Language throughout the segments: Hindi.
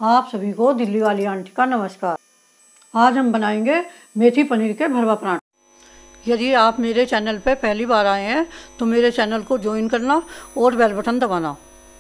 आप सभी को दिल्ली वाली आंटी का नमस्कार। आज हम बनाएंगे मेथी पनीर के भरवा पराठे। यदि आप मेरे चैनल पर पहली बार आए हैं तो मेरे चैनल को ज्वाइन करना और बेल बटन दबाना।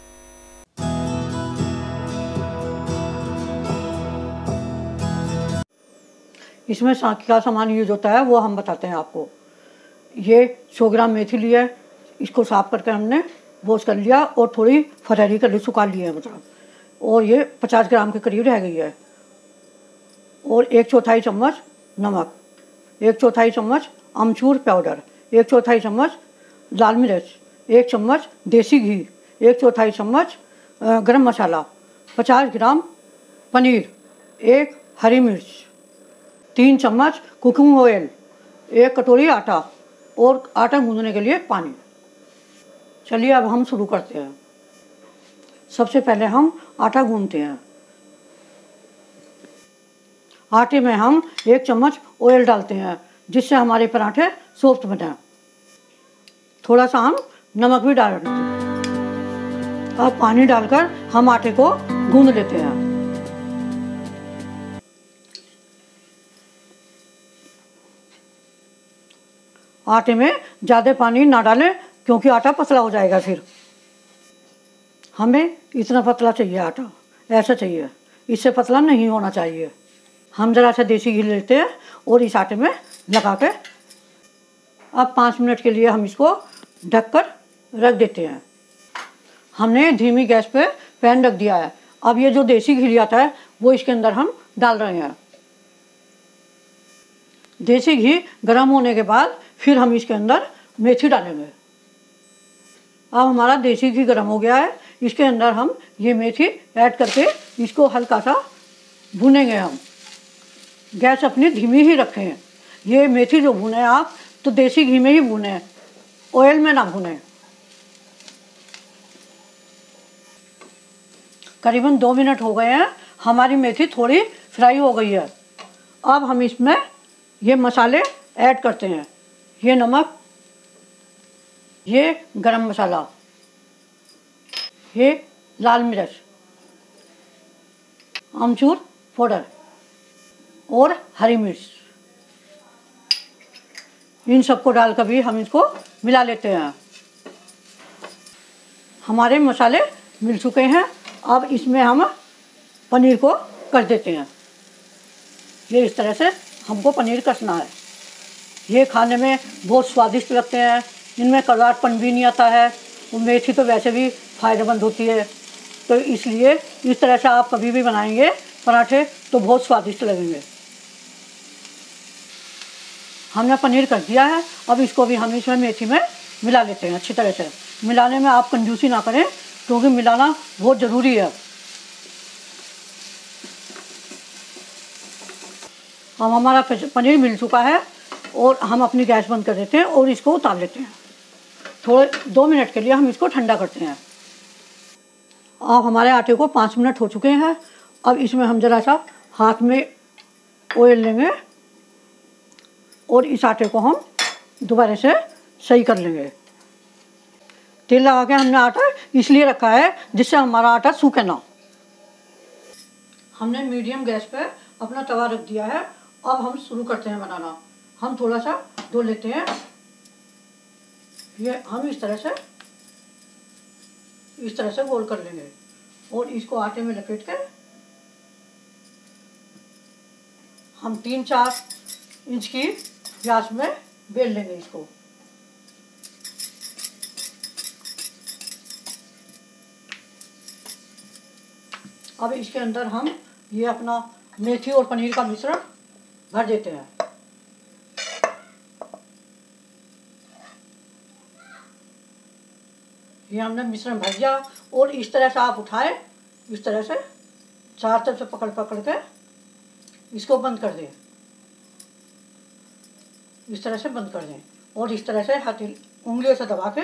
इसमें क्या सामान यूज होता है वो हम बताते हैं आपको। ये 100 ग्राम मेथी ली है, इसको साफ करके हमने वॉश कर लिया और थोड़ी फरहरी कर ली, सुखा ली है मतलब। और ये 50 ग्राम के करीब रह गई है। और 1/4 चम्मच नमक, 1/4 चम्मच अमचूर पाउडर, 1/4 चम्मच लाल मिर्च, 1 चम्मच देसी घी, 1/4 चम्मच गरम मसाला, 50 ग्राम पनीर, 1 हरी मिर्च, 3 चम्मच कुकिंग ऑयल, 1 कटोरी आटा और आटा गूंदने के लिए पानी। चलिए अब हम शुरू करते हैं। सबसे पहले हम आटा गूंदते हैं। आटे में हम 1 चम्मच ऑयल डालते हैं जिससे हमारे पराठे सॉफ्ट बने। थोड़ा सा हम नमक भी डाल देते हैं। अब पानी डालकर हम आटे को गूंद लेते हैं। आटे में ज़्यादा पानी ना डालें क्योंकि आटा पतला हो जाएगा। फिर हमें इतना पतला चाहिए, आटा ऐसा चाहिए, इससे पतला नहीं होना चाहिए। हम ज़रा सा देसी घी लेते हैं और इस आटे में लगा के अब 5 मिनट के लिए हम इसको ढककर रख देते हैं। हमने धीमी गैस पे पैन रख दिया है। अब ये जो देसी घी लिया था वो इसके अंदर हम डाल रहे हैं। देसी घी गर्म होने के बाद फिर हम इसके अंदर मेथी डालेंगे। अब हमारा देसी घी गर्म हो गया है, इसके अंदर हम ये मेथी ऐड करके इसको हल्का सा भूनेंगे। हम गैस अपनी धीमी ही रखें। ये मेथी जो भुने आप तो देसी घी में ही भुने, ऑयल में ना भुने। करीबन 2 मिनट हो गए हैं, हमारी मेथी थोड़ी फ्राई हो गई है। अब हम इसमें ये मसाले ऐड करते हैं। ये नमक, ये गरम मसाला, ये लाल मिर्च, अमचूर पाउडर और हरी मिर्च, इन सबको डालकर भी हम इसको मिला लेते हैं। हमारे मसाले मिल चुके हैं। अब इसमें हम पनीर को कर देते हैं। ये इस तरह से हमको पनीर कसना है। ये खाने में बहुत स्वादिष्ट लगते हैं, इनमें कड़वाहटपन भी नहीं आता है। वो मेथी तो वैसे भी फ़ायदेमंद होती है, तो इसलिए इस तरह से आप कभी भी बनाएंगे पराठे तो बहुत स्वादिष्ट लगेंगे। हमने पनीर कर दिया है। अब इसको भी हम इसमें मेथी में मिला लेते हैं अच्छी तरह से। मिलाने में आप कंजूसी ना करें क्योंकि मिलाना बहुत ज़रूरी है। अब हमारा पनीर मिल चुका है और हम अपनी गैस बंद कर देते हैं और इसको उतार लेते हैं। थोड़े 2 मिनट के लिए हम इसको ठंडा करते हैं। अब हमारे आटे को 5 मिनट हो चुके हैं। अब इसमें हम ज़रा सा हाथ में ऑयल लेंगे और इस आटे को हम दोबारा से सही कर लेंगे। तेल लगा के हमने आटा इसलिए रखा है जिससे हमारा आटा सूखे ना। हमने मीडियम गैस पे अपना तवा रख दिया है। अब हम शुरू करते हैं बनाना। हम थोड़ा सा डो लेते हैं। ये हम इस तरह से गोल कर लेंगे और इसको आटे में लपेट के हम 3-4 इंच की व्यास में बेल लेंगे इसको। अब इसके अंदर हम ये अपना मेथी और पनीर का मिश्रण भर देते हैं। ये हमने मिश्रण भर दिया और इस तरह से आप उठाए, इस तरह से चार तरफ से पकड़ के इसको बंद कर दें। इस तरह से बंद कर दें और इस तरह से उंगलियों से दबा के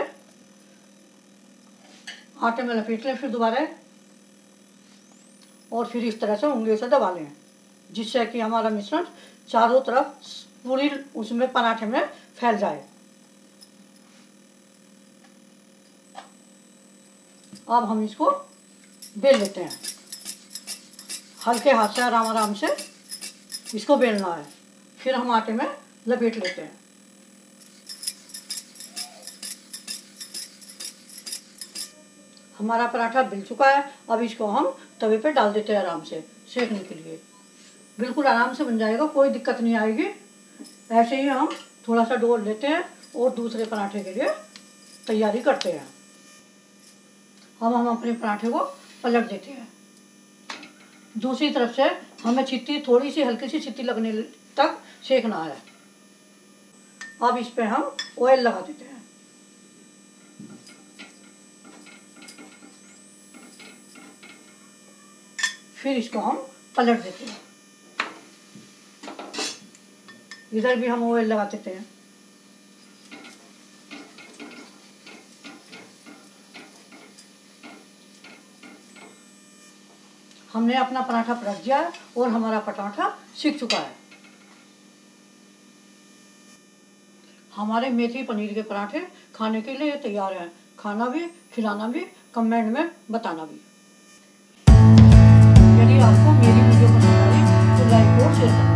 आटे में लपेट लें। फिर दोबारा और फिर इस तरह से उंगलियों से दबा लें जिससे कि हमारा मिश्रण चारों तरफ पूरी उसमें पराठे में फैल जाए। अब हम इसको बेल लेते हैं। हल्के हाथ से आराम आराम से इसको बेलना है। फिर हम आटे में लपेट लेते हैं। हमारा पराठा बिल चुका है। अब इसको हम तवे पे डाल देते हैं आराम से सेकने के लिए। बिल्कुल आराम से बन जाएगा, कोई दिक्कत नहीं आएगी। ऐसे ही हम थोड़ा सा डो लेते हैं और दूसरे पराठे के लिए तैयारी करते हैं। हम अपने पराठे को पलट देते हैं। दूसरी तरफ से हमें छिट्टी, थोड़ी सी हल्की सी छिट्टी लगने तक सेकना है। अब इस पे हम ऑयल लगा देते हैं। फिर इसको हम पलट देते हैं। इधर भी हम ऑयल लगा देते हैं। हमने अपना पराठा पलट दिया है और हमारा पराठा सिक चुका है। हमारे मेथी पनीर के पराठे खाने के लिए तैयार हैं। खाना भी, खिलाना भी, कमेंट में बताना भी। यदि आपको मेरी वीडियो पसंद आई तो लाइक और शेयर करना।